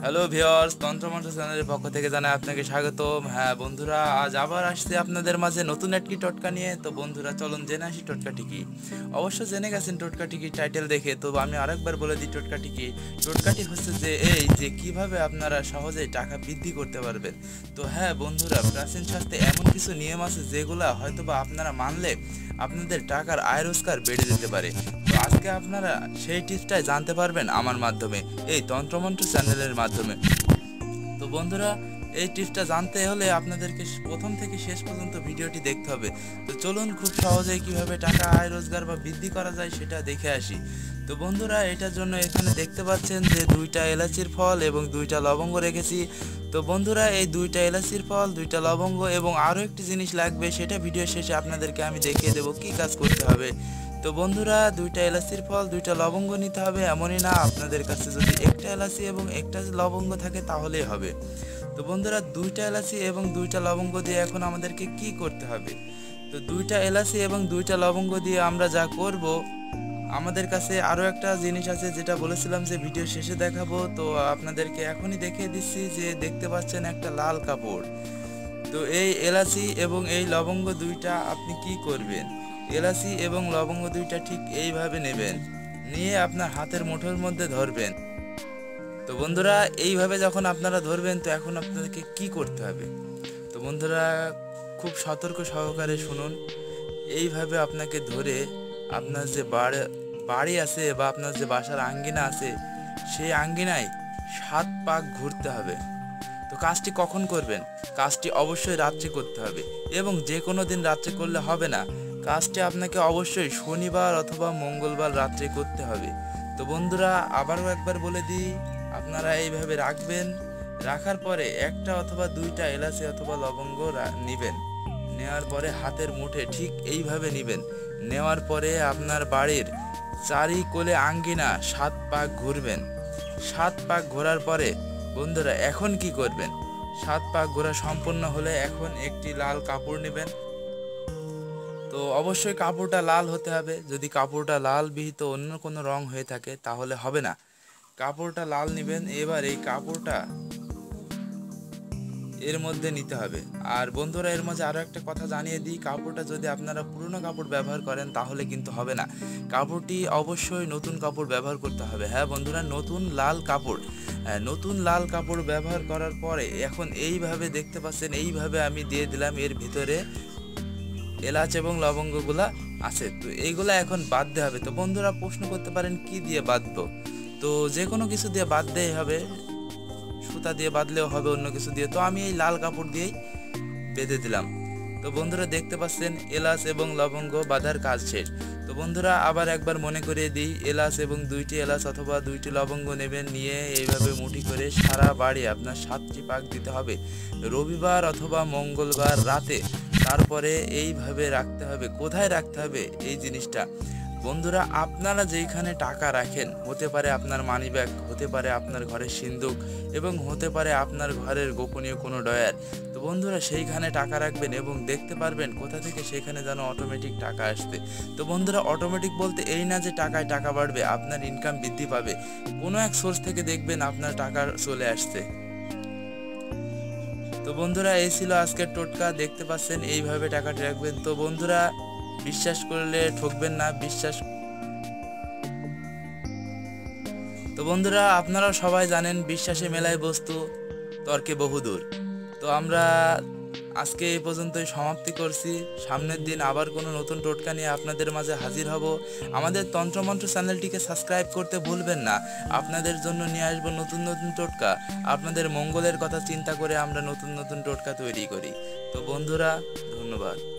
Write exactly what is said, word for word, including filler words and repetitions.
Hello viewers, তন্ত্রমন্ত্র চ্যানেলের পক্ষ থেকে জানাই আপনাকে স্বাগতম। হ্যাঁ বন্ধুরা, আজ আবার আসছে আপনাদের মাঝে নতুন একটি টোটকা নিয়ে। তো বন্ধুরা চলুন জেনে আসি টোটকাটি কি। অবশ্য জেনে গেছেন টোটকাটি কি টাইটেল দেখে, তো আমি আরেকবার বলে দিই টোটকাটি কি। টোটকাটি হচ্ছে যে এই যে কিভাবে আপনারা সহজেই টাকা বৃদ্ধি করতে পারবেন। তো হ্যাঁ বন্ধুরা, প্রাচীন শাস্ত্রে এমন কিছু নিয়ম আছে যেগুলা হয়তোবা আপনারা মানলে আপনাদের টাকার আয় রোজগার বেড়ে যেতে পারে। তো আজকে আপনারা সেই টিপসটাই জানতে পারবেন আমার মাধ্যমে, এই তন্ত্রমন্ত্র চ্যানেলের মাধ্যমে। তো বন্ধুরা, এই টিপসটা জানতে হলে আপনাদেরকে প্রথম থেকে শেষ পর্যন্ত ভিডিওটি দেখতে হবে। তো চলুন খুব সহজেই কিভাবে টাকা আয় রোজগার বা বৃদ্ধি করা যায় সেটা দেখে আসি। তো বন্ধুরা, এটার জন্য এখানে দেখতে পাচ্ছেন যে দুইটা এলাচির ফল এবং দুইটা লবঙ্গ রেখেছি। তো বন্ধুরা, এই দুইটা এলাচির ফল, দুইটা লবঙ্গ এবং আরও একটি জিনিস লাগবে, সেটা ভিডিও শেষে আপনাদেরকে আমি দেখিয়ে দেবো কী কাজ করতে হবে। তো বন্ধুরা, দুইটা এলাচির ফল, দুইটা লবঙ্গ নিতে হবে এমনই না, আপনাদের কাছে যদি একটা এলাচি এবং একটা লবঙ্গ থাকে তাহলেই হবে। তো বন্ধুরা, দুইটা এলাচি এবং দুইটা লবঙ্গ দিয়ে এখন আমাদেরকে কি করতে হবে। তো দুইটা এলাচি এবং দুইটা লবঙ্গ দিয়ে আমরা যা করব, আমাদের কাছে আরও একটা জিনিস আছে যেটা বলেছিলাম যে ভিডিও শেষে দেখাবো। তো আপনাদেরকে এখনই দেখিয়ে দিচ্ছি যে দেখতে পাচ্ছেন একটা লাল কাপড়। তো এই এলাচি এবং এই লবঙ্গ দুইটা আপনি কি করবেন, এলাচি এবং লবঙ্গ দুইটা ঠিক এইভাবে নেবেন, নিয়ে আপনার হাতের মুঠোর মধ্যে ধরবেন। তো বন্ধুরা, এইভাবে যখন আপনারা ধরবেন, তো এখন আপনাদেরকে কি করতে হবে। তো বন্ধুরা, খুব সতর্ক সহকারে শুনুন। এইভাবে আপনাকে ধরে আপনার যে বাড়ি বাড়ি আছে বা আপনার যে বাসার আঙ্গিনা আছে, সেই আঙ্গিনায় সাত পাক ঘুরতে হবে। তো কাজটি কখন করবেন? কাজটি অবশ্যই রাত্রে করতে হবে, এবং যে কোনো দিন রাত্রে করলে হবে না। কাজটি আপনাকে অবশ্যই শনিবার অথবা মঙ্গলবার রাত্রে করতে হবে। তো বন্ধুরা, আবারও একবার বলে দিই, আপনারা এইভাবে রাখবেন। রাখার পরে একটা অথবা দুইটা এলাচি অথবা লবঙ্গ নেবেন। নেওয়ার পরে হাতের মুঠে ঠিক এইভাবে নেবেন। নেওয়ার পরে আপনার বাড়ির চারি কোলে আঙ্গিনা সাত পাক ঘুরবেন। সাত পাক ঘোরার পরে বন্ধুরা এখন কি করবেন? সাত পাক ঘোরা সম্পূর্ণ হলে এখন একটি লাল কাপড় নেবেন। তো অবশ্যই কাপড়টা লাল হতে হবে। যদি কাপড়টা লাল বিহিত অন্য কোনো রং হয়ে থাকে তাহলে হবে না। কাপড়টা লাল নেবেন। এবার এই কাপড়টা এর মধ্যে নিতে হবে। আর বন্ধুরা, এর মাঝে আরও একটা কথা জানিয়ে দিই, কাপড়টা যদি আপনারা পুরনো কাপড় ব্যবহার করেন তাহলে কিন্তু হবে না। কাপড়টি অবশ্যই নতুন কাপড় ব্যবহার করতে হবে। হ্যাঁ বন্ধুরা, নতুন লাল কাপড়, হ্যাঁ নতুন লাল কাপড় ব্যবহার করার পরে এখন এইভাবে দেখতে পাচ্ছেন, এইভাবে আমি দিয়ে দিলাম এর ভিতরে এলাচ এবং লবঙ্গগুলা আছে। তো এইগুলা এখন বাঁধতে হবে। তো বন্ধুরা প্রশ্ন করতে পারেন কি দিয়ে বাঁধবো। তো যে কোনো কিছু দিয়ে বাঁধতেই হবে, সুতা দিয়ে বাঁধলেও হবে, অন্য কিছু দিয়ে। তো আমি এই লাল কাপড় দিয়েই বেঁধে দিলাম। তো বন্ধুরা দেখতে পাচ্ছেন এলাচ এবং লবঙ্গ বাঁধার কাজ শেষ। তো বন্ধুরা আবার একবার মনে করিয়ে দিই, এলাচ এবং দুইটি এলাচ অথবা দুইটি লবঙ্গ নেবেন, নিয়ে এইভাবে মুঠি করে সারা বাড়ি আপনার সাতটি পাক দিতে হবে রবিবার অথবা মঙ্গলবার রাতে। তারপরে এইভাবে রাখতে হবে। কোথায় রাখতে হবে এই জিনিসটা? বন্ধুরা, আপনারা যেইখানে টাকা রাখেন, হতে পারে আপনার মানি ব্যাগ, হতে পারে আপনার ঘরের সিন্দুক, এবং হতে পারে আপনার ঘরের গোপনীয় কোনো ডয়ার। তো বন্ধুরা সেইখানে টাকা রাখবেন এবং দেখতে পারবেন কোথা থেকে সেখানে যেন অটোমেটিক টাকা আসবে। তো বন্ধুরা, অটোমেটিক বলতে এই না যে টাকায় টাকা বাড়বে, আপনার ইনকাম বৃদ্ধি পাবে। কোনো এক সোর্স থেকে দেখবেন আপনার টাকা চলে আসছে। তো বন্ধুরা, এই ছিল আজকের টোটকা। দেখতে পাচ্ছেন এইভাবে টাকাটা রাখবেন। তো বন্ধুরা, বিশ্বাস করলে ঠকবেন না, বিশ্বাস। তো বন্ধুরা, আপনারা সবাই জানেন বিশ্বাসে মেলায় বস্তু, তর্কে বহুদূর। তো আমরা আজকে এই পর্যন্তই সমাপ্তি করছি। সামনের দিন আবার কোনো নতুন টোটকা নিয়ে আপনাদের মাঝে হাজির হব। আমাদের তন্ত্রমন্ত্র চ্যানেলটিকে সাবস্ক্রাইব করতে ভুলবেন না। আপনাদের জন্য নিয়ে আসবো নতুন নতুন টোটকা। আপনাদের মঙ্গলের কথা চিন্তা করে আমরা নতুন নতুন টোটকা তৈরি করি। তো বন্ধুরা, ধন্যবাদ।